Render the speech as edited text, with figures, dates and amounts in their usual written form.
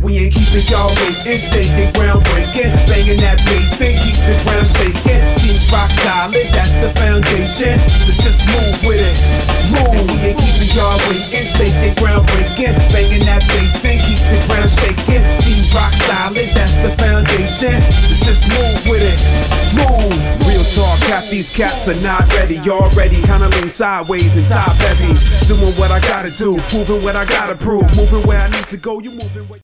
We ain't keeping y'all waiting, staking groundbreaking, banging that bass and keep the ground shaking. Teams rock solid, that's the foundation, so just move with it, move. And we ain't keeping y'all waiting, staking groundbreaking, banging that bass and keep the ground shaking. Teams rock solid, that's the foundation, so just move with it, move. Real talk, half these cats are not ready already, kinda lean sideways and top heavy, doing what I gotta do, proving what I gotta prove, moving where I need to go, you moving where